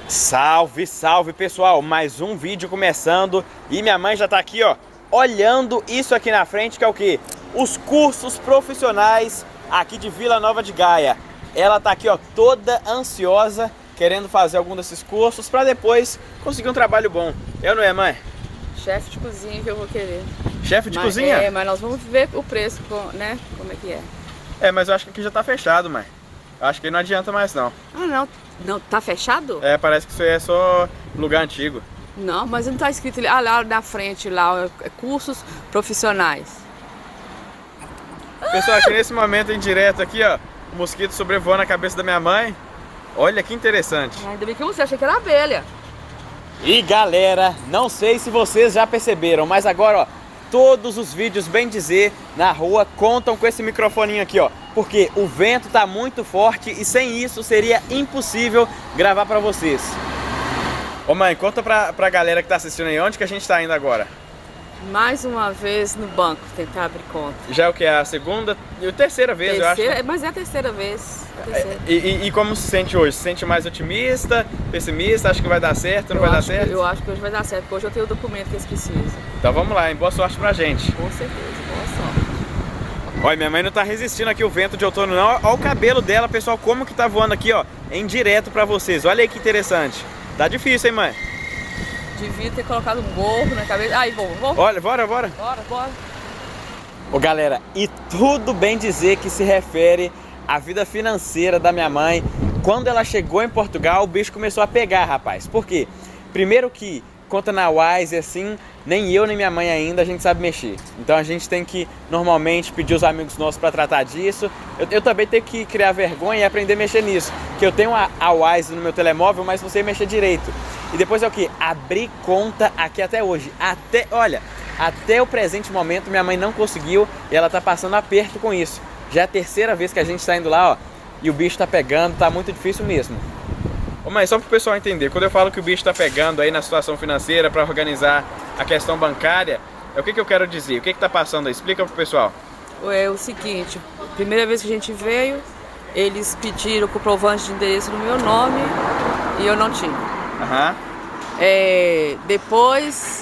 Salve, salve pessoal, mais um vídeo começando e minha mãe já tá aqui ó, olhando isso aqui na frente que é o que? Os cursos profissionais aqui de Vila Nova de Gaia. Ela tá aqui ó, toda ansiosa, querendo fazer algum desses cursos pra depois conseguir um trabalho bom. Eu não é, mãe? Chefe de cozinha que eu vou querer. Chefe de cozinha? É, mas nós vamos ver o preço, né? Como é que é. É, mas eu acho que aqui já tá fechado, mãe. Acho que não adianta mais não. Ah, não. Não, tá fechado? É, parece que isso aí é só lugar antigo. Não, mas não tá escrito ali. Ah, lá na frente, lá, cursos profissionais. Pessoal, aqui nesse momento em direto aqui, ó, o mosquito sobrevoando a cabeça da minha mãe. Olha que interessante. Ainda bem que você achei que era abelha. E galera, não sei se vocês já perceberam, mas agora, ó, todos os vídeos, bem dizer, na rua contam com esse microfoninho aqui, ó. Porque o vento tá muito forte e sem isso seria impossível gravar pra vocês. Ô mãe, conta pra galera que tá assistindo aí, onde que a gente tá indo agora? Mais uma vez no banco, tentar abrir conta. Já é o que? A segunda e a terceira vez, eu acho. Mas é a terceira vez. E como se sente hoje? Se sente mais otimista, pessimista? Acha que vai dar certo, não vai dar certo? Eu acho que hoje vai dar certo, porque hoje eu tenho o documento que eles precisam. Então vamos lá, hein? Boa sorte pra gente. Com certeza, boa sorte. Olha, minha mãe não tá resistindo aqui o vento de outono não. Olha o cabelo dela, pessoal, como que tá voando aqui, ó, em direto pra vocês. Olha aí que interessante. Tá difícil, hein, mãe? Devia ter colocado um gorro na cabeça. Aí, vamos. Olha, bora. Bora. Ô, galera, e tudo bem dizer que se refere à vida financeira da minha mãe. Quando ela chegou em Portugal, o bicho começou a pegar, rapaz. Por quê? Primeiro que, conta na Wise, assim, nem eu nem minha mãe ainda a gente sabe mexer. Então a gente tem que, normalmente, pedir os amigos nossos pra tratar disso. Eu também tenho que criar vergonha e aprender a mexer nisso. Que eu tenho a Wise no meu telemóvel, mas não sei mexer direito. E depois é o que? Abrir conta aqui até hoje. Até o presente momento minha mãe não conseguiu e ela tá passando aperto com isso. Já é a terceira vez que a gente tá indo lá, ó, e o bicho tá pegando, tá muito difícil mesmo. Ô mãe, só pro pessoal entender, quando eu falo que o bicho tá pegando aí na situação financeira para organizar a questão bancária, o que eu quero dizer? O que tá passando aí? Explica pro pessoal. É o seguinte, primeira vez que a gente veio, eles pediram comprovante de endereço no meu nome e eu não tinha. Depois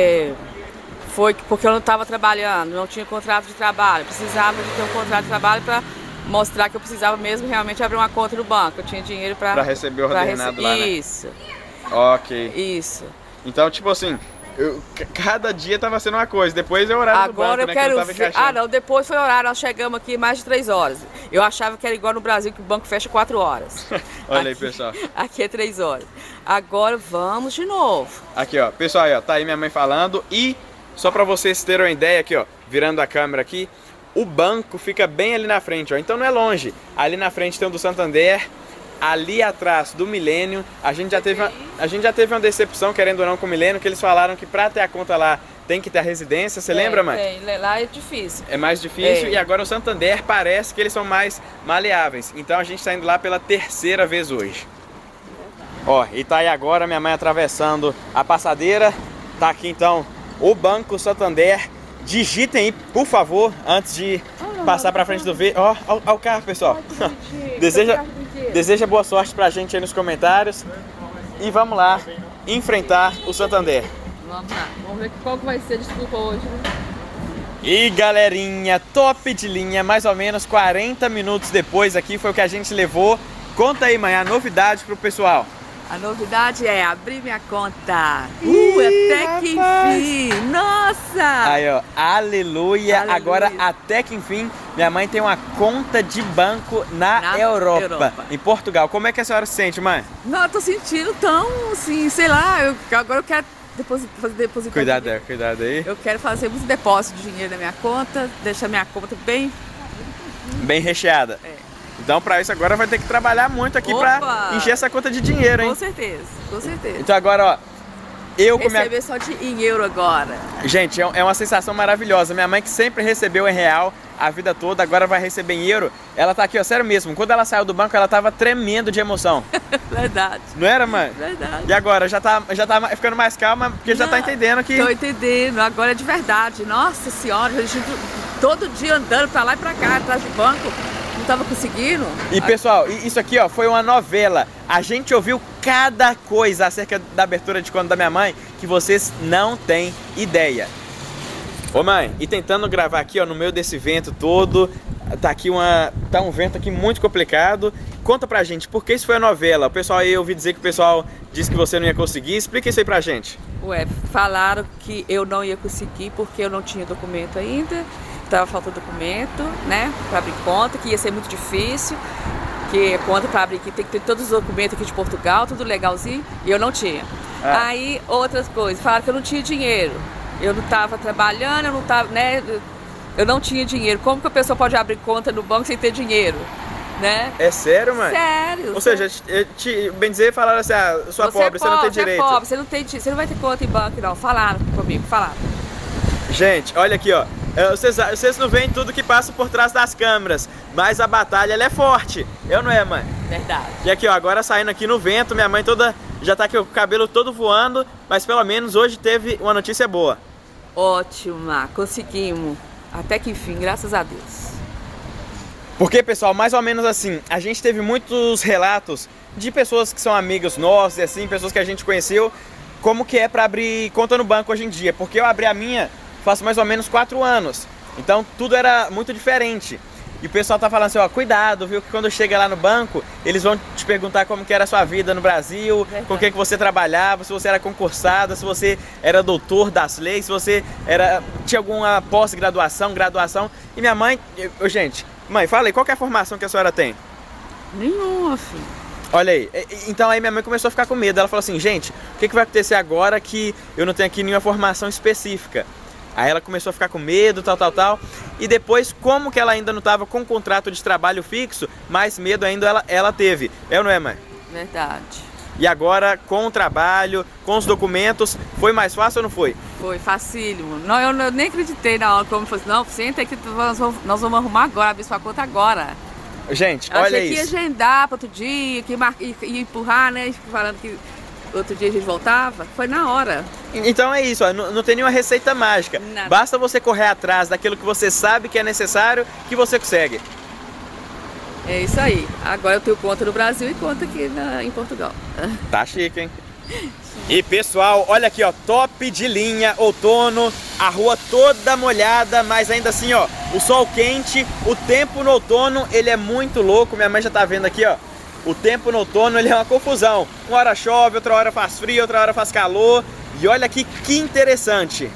foi porque eu não estava trabalhando, não tinha contrato de trabalho, precisava de ter um contrato de trabalho para mostrar que eu precisava mesmo realmente abrir uma conta no banco. Eu tinha dinheiro para receber o ordenado lá, né? Isso. Ok. Isso. Então, tipo assim, cada dia tava sendo uma coisa, depois é o horário agora do banco, eu quero né, que eu tava ver. Ah, não, depois foi horário, nós chegamos aqui mais de 3 horas. Eu achava que era igual no Brasil, que o banco fecha 4 horas. Olha aqui, aí, pessoal. Aqui é 3 horas. Agora vamos de novo. Aqui, ó, pessoal, aí, ó, tá aí minha mãe falando. E só pra vocês terem uma ideia aqui, ó, virando a câmera aqui, o banco fica bem ali na frente, ó, então não é longe. Ali na frente tem o do Santander. Ali atrás do Milênio, a gente já teve uma decepção, querendo ou não, com o Milênio, que eles falaram que pra ter a conta lá tem que ter a residência. Você lembra, mãe? Tem, lá é difícil. É mais difícil. E agora o Santander parece que eles são mais maleáveis. Então a gente tá indo lá pela terceira vez hoje. Ó, e tá aí agora minha mãe atravessando a passadeira. Tá aqui então o Banco Santander. Digitem aí, por favor, antes de passar pra frente do V. Ó, o carro, pessoal. Deseja boa sorte pra gente aí nos comentários. E vamos lá enfrentar o Santander. Vamos lá, vamos ver qual que vai ser a desculpa hoje, né? E galerinha, top de linha, mais ou menos 40 minutos depois aqui foi o que a gente levou. Conta aí, mãe, a novidade pro pessoal. A novidade é abrir minha conta. Até que enfim! Nossa! Aí, ó, aleluia. Agora, até que enfim, minha mãe tem uma conta de banco na Europa, em Portugal. Como é que a senhora se sente, mãe? Não, eu tô sentindo tão, assim, sei lá, agora eu quero fazer depósito. Cuidado aí. Eu quero fazer muito depósito de dinheiro na minha conta, deixar minha conta bem recheada. Então, pra isso agora vai ter que trabalhar muito aqui pra encher essa conta de dinheiro, hein? Com certeza. Então agora, ó, receber só em euro agora. Gente, é uma sensação maravilhosa. Minha mãe que sempre recebeu em real a vida toda, agora vai receber em euro. Ela tá aqui, ó, sério mesmo. Quando ela saiu do banco, ela tava tremendo de emoção. Verdade. Não era, mãe? Verdade. E agora, já tá ficando mais calma, porque já tá entendendo que... Tô entendendo, agora é de verdade. Nossa senhora, a gente todo dia andando pra lá e pra cá, atrás do banco. Não tava conseguindo. E pessoal, isso aqui ó, foi uma novela. A gente ouviu cada coisa acerca da abertura de conta da minha mãe que vocês não têm ideia. Ô mãe, e tentando gravar aqui ó, no meio desse vento todo, tá um vento aqui muito complicado. Conta pra gente, por que isso foi a novela? O pessoal aí, eu ouvi dizer que o pessoal disse que você não ia conseguir. Explica isso aí pra gente. Ué, falaram que eu não ia conseguir porque eu não tinha documento ainda. Tava faltando documento, né, pra abrir conta, que ia ser muito difícil. Que conta pra abrir aqui tem que ter todos os documentos aqui de Portugal, tudo legalzinho, e eu não tinha. Aí, outras coisas, falaram que eu não tinha dinheiro. Eu não tava trabalhando, eu não tava, né, eu não tinha dinheiro. Como que a pessoa pode abrir conta no banco sem ter dinheiro? Né? É sério, mãe? Sério. Ou seja, bem dizer, falaram assim, ah, sua pobre, você não tem direito. Você é pobre, você não vai ter conta em banco, não. Falaram comigo, falaram. Gente, olha aqui, ó. Vocês não veem tudo que passa por trás das câmeras, mas a batalha, ela é forte. Eu não é, mãe? Verdade. E aqui, ó, agora saindo aqui no vento, minha mãe toda, já tá aqui com o cabelo todo voando, mas pelo menos hoje teve uma notícia boa. Ótima, conseguimos. Até que enfim, graças a Deus. Porque, pessoal, mais ou menos assim, a gente teve muitos relatos de pessoas que são amigas nossas, assim, pessoas que a gente conheceu, como que é para abrir conta no banco hoje em dia. Porque eu abri a minha faz mais ou menos 4 anos, então tudo era muito diferente. E o pessoal tá falando assim, ó, cuidado, viu, que quando chega lá no banco, eles vão te perguntar como que era a sua vida no Brasil, com o que você trabalhava, se você era concursada, se você era doutor das leis, se você tinha alguma pós-graduação, graduação. E minha mãe, gente, mãe, fala aí, qual que é a formação que a senhora tem? Nenhuma, filho. Olha aí, então aí minha mãe começou a ficar com medo. Ela falou assim, gente, o que vai acontecer agora que eu não tenho aqui nenhuma formação específica? Aí ela começou a ficar com medo, tal. E depois, como que ela ainda não estava com um contrato de trabalho fixo, mais medo ainda ela teve. É ou não é, mãe? Verdade. E agora, com o trabalho, com os documentos, foi mais fácil ou não foi? Foi facílimo. Não, eu nem acreditei na hora, como fosse, não, senta aqui, nós vamos arrumar agora, abrir sua conta agora. Gente, olha isso. Achei que ia agendar para outro dia, que ia empurrar, né, falando que outro dia a gente voltava, foi na hora. Então é isso, ó, não tem nenhuma receita mágica. Nada. Basta você correr atrás daquilo que você sabe que é necessário, que você consegue. É isso aí. Agora eu tenho conta no Brasil e conta aqui em Portugal. Tá chique, hein? E pessoal, olha aqui, ó, top de linha, outono, a rua toda molhada, mas ainda assim, ó, o sol quente, o tempo no outono, ele é muito louco. Minha mãe já tá vendo aqui, ó. O tempo no outono, ele é uma confusão. Uma hora chove, outra hora faz frio, outra hora faz calor. E olha aqui que interessante.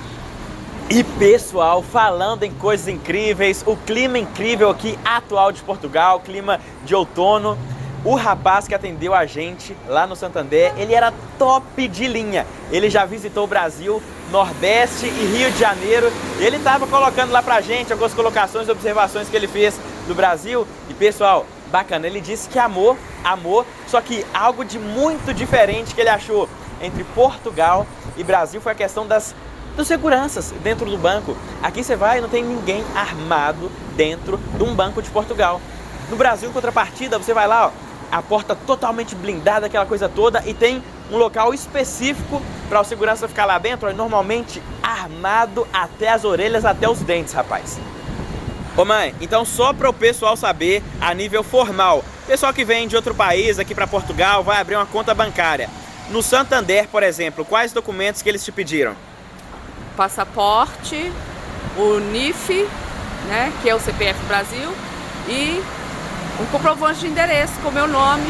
E pessoal, falando em coisas incríveis, o clima incrível aqui atual de Portugal, clima de outono. O rapaz que atendeu a gente lá no Santander, ele era top de linha. Ele já visitou o Brasil, Nordeste e Rio de Janeiro. Ele estava colocando lá pra gente algumas colocações e observações que ele fez do Brasil. E pessoal, bacana, ele disse que amou, só que algo de muito diferente que ele achou entre Portugal e Brasil foi a questão das seguranças dentro do banco. Aqui você vai e não tem ninguém armado dentro de um banco de Portugal. No Brasil, em contrapartida, você vai lá, ó, a porta totalmente blindada, aquela coisa toda, e tem um local específico para o segurança ficar lá dentro, ó, normalmente armado até as orelhas, até os dentes, rapaz. Ô mãe, então só para o pessoal saber, a nível formal, pessoal que vem de outro país aqui para Portugal vai abrir uma conta bancária. No Santander, por exemplo, quais documentos que eles te pediram? Passaporte, o NIF, né, que é o CPF Brasil, e um comprovante de endereço com o meu nome.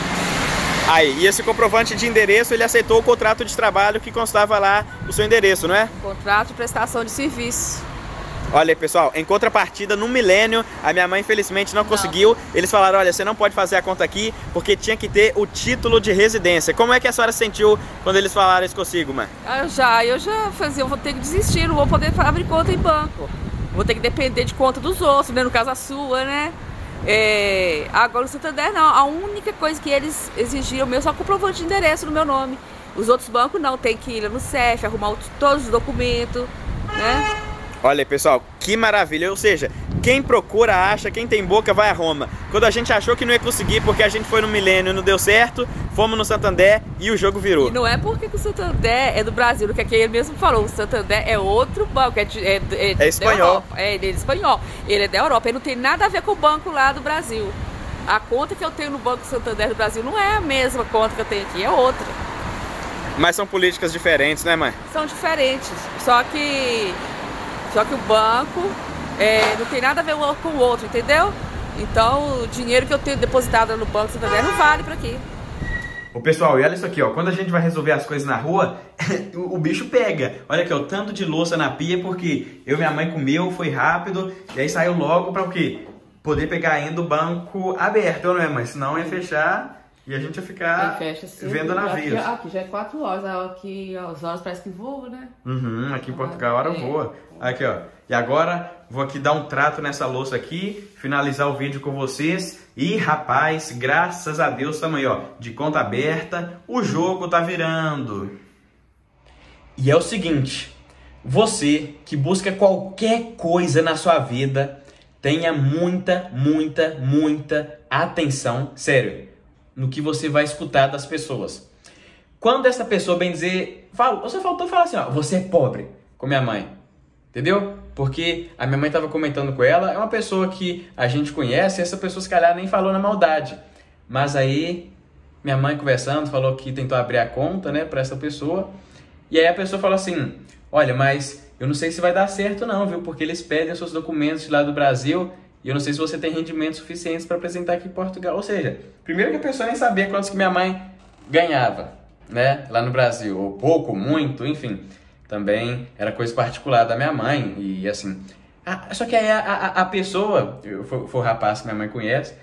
Aí, e esse comprovante de endereço, ele aceitou o contrato de trabalho que constava lá o seu endereço, não é? Contrato de prestação de serviço. Olha aí, pessoal, em contrapartida, no Milênio, a minha mãe infelizmente não conseguiu. Eles falaram, olha, você não pode fazer a conta aqui porque tinha que ter o título de residência. Como é que a senhora se sentiu quando eles falaram isso consigo, mãe? Eu já fazia, eu vou ter que desistir, não vou poder abrir conta em banco. Vou ter que depender de conta dos outros, né? No caso a sua, né? Agora o Santander não, a única coisa que eles exigiam meu só comprovante de endereço no meu nome. Os outros bancos não, tem que ir no CEF, arrumar todos os documentos, né? Olha aí, pessoal, que maravilha, ou seja, Quem procura acha, quem tem boca vai a Roma. Quando a gente achou que não ia conseguir porque a gente foi no Milênio e não deu certo, fomos no Santander e o jogo virou. E não é porque o Santander é do Brasil, o que ele mesmo falou, o Santander é outro banco, é espanhol. Ele é espanhol, ele é da Europa, ele não tem nada a ver com o banco lá do Brasil. A conta que eu tenho no Banco Santander do Brasil não é a mesma conta que eu tenho aqui, é outra. Mas são políticas diferentes, né, mãe? São diferentes, só que o banco não tem nada a ver um com o outro, entendeu? Então o dinheiro que eu tenho depositado no Banco Santander não vale para aqui. Ô pessoal, e olha isso aqui, ó. Quando a gente vai resolver as coisas na rua, o bicho pega. Olha aqui, ó, tanto de louça na pia, porque eu e minha mãe comeu, foi rápido, e aí saiu logo para o quê? Poder pegar ainda o banco aberto, não é, mãe? Senão ia fechar e a gente ia ficar vendo navios. Aqui já é 4 horas, aqui as horas parece que voam, né? Aqui em Portugal a hora voa. Aqui, ó. E agora vou aqui dar um trato nessa louça aqui, finalizar o vídeo com vocês. E rapaz, graças a Deus também, ó, de conta aberta, o jogo tá virando. E é o seguinte, você que busca qualquer coisa na sua vida, tenha muita atenção, sério, no que você vai escutar das pessoas. Quando essa pessoa, bem dizer, só faltou falar assim, ó, você é pobre, com minha mãe, entendeu? Porque a minha mãe estava comentando com ela, é uma pessoa que a gente conhece, e essa pessoa se calhar nem falou na maldade. Mas aí, minha mãe conversando, falou que tentou abrir a conta, né, para essa pessoa. E aí a pessoa falou assim, olha, mas eu não sei se vai dar certo não, viu? Porque eles pedem os seus documentos lá do Brasil e eu não sei se você tem rendimentos suficientes para apresentar aqui em Portugal. Ou seja, primeiro que a pessoa nem sabia quantos que minha mãe ganhava, né, lá no Brasil. Ou pouco, muito, enfim. Também era coisa particular da minha mãe e assim... só que aí a pessoa, foi o rapaz que minha mãe conhece,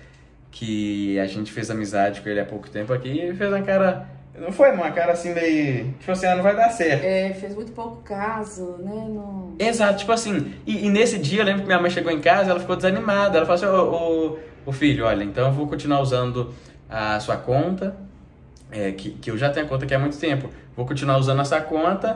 que a gente fez amizade com ele há pouco tempo aqui e fez uma cara... Não foi uma cara assim meio... Tipo assim, não vai dar certo. Fez muito pouco caso, né? Não... Exato, tipo assim... E nesse dia, eu lembro que minha mãe chegou em casa, ela ficou desanimada. Ela falou assim, ô filho, olha, então eu vou continuar usando a sua conta, que eu já tenho a conta aqui há muito tempo. Vou continuar usando essa conta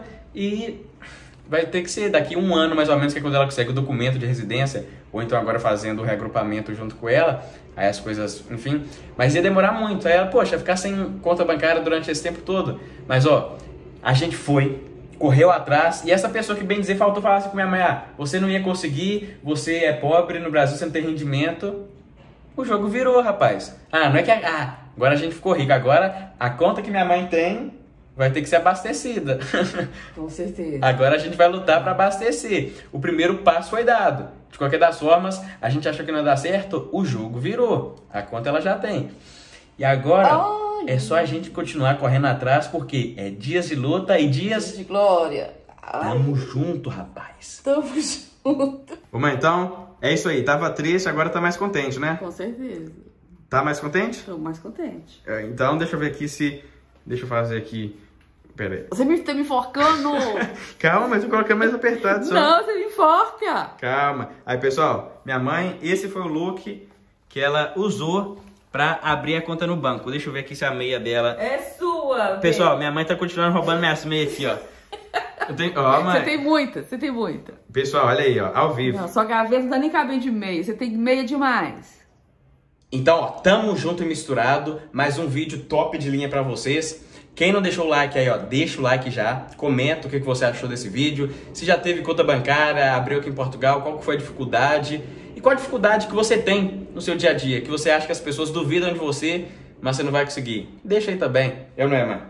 e vai ter que ser daqui 1 ano, mais ou menos, que é quando ela consegue o documento de residência, ou então agora fazendo o reagrupamento junto com ela, aí as coisas, enfim, mas ia demorar muito. Aí ela, poxa, ficar sem conta bancária durante esse tempo todo. Mas ó, a gente correu atrás, e essa pessoa que bem dizer faltou falar assim com minha mãe, você não ia conseguir, você é pobre no Brasil, você não tem rendimento. O jogo virou, rapaz. Não é que agora a gente ficou rico, agora a conta que minha mãe tem vai ter que ser abastecida. Com certeza. Agora a gente vai lutar para abastecer. O primeiro passo foi dado. De qualquer das formas, a gente achou que não ia dar certo, o jogo virou. A conta ela já tem. E agora é só a gente continuar correndo atrás, porque é dias de luta e dias de glória. Tamo junto, rapaz. Tamo junto. Ô mãe, então, é isso aí. Tava triste, agora tá mais contente, né? Com certeza. Tá mais contente? Tô mais contente. Então, deixa eu ver aqui se... Deixa eu fazer aqui... Pera aí. Você tá me enforcando? Calma, mas eu coloquei mais apertado só. Não, você me enforca. Calma. Aí, pessoal, minha mãe, esse foi o look que ela usou pra abrir a conta no banco. Deixa eu ver aqui se a meia dela... É sua. Pessoal, minha mãe tá continuando roubando minhas meias aqui, ó. Mãe. Você tem muita. Pessoal, olha aí, ó, ao vivo. Não, sua gaveta não tá nem cabendo de meia. Você tem meia demais. Então, ó, tamo junto e misturado. Mais um vídeo top de linha pra vocês. Quem não deixou o like aí, ó, deixa o like já. Comenta o que você achou desse vídeo. Se já teve conta bancária, abriu aqui em Portugal, qual que foi a dificuldade. E qual a dificuldade que você tem no seu dia a dia, que você acha que as pessoas duvidam de você, mas você não vai conseguir. Deixa aí também. Eu não é, mãe?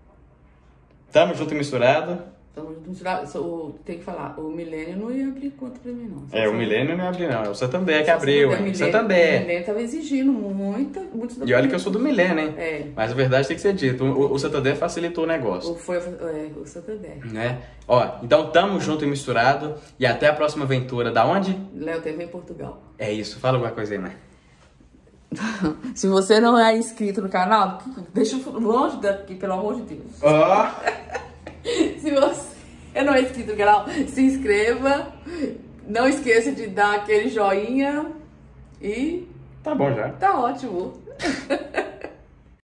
Tamo junto e misturado. Tem que falar, o Milênio não ia abrir conta pra mim, não. O Milênio não ia abrir, não. É o Santander que abriu. O Milênio tava exigindo muito E olha que eu sou do Milênio, hein? Mas a verdade tem que ser dito. O Santander facilitou o negócio. O Santander. Né? Ó, então tamo junto e misturado. E até a próxima aventura. Da onde? Léo TV em Portugal. É isso. Fala alguma coisa aí, mãe. Se você não é inscrito no canal, deixa longe daqui, pelo amor de Deus. Ó! Se você não é inscrito no canal, se inscreva. Não esqueça de dar aquele joinha. E... Tá bom já. Tá ótimo.